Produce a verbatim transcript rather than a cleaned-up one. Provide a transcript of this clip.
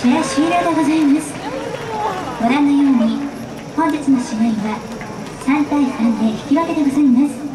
試合終了でございます。ご覧のように本日の試合はさんたいさんで引き分けでございます。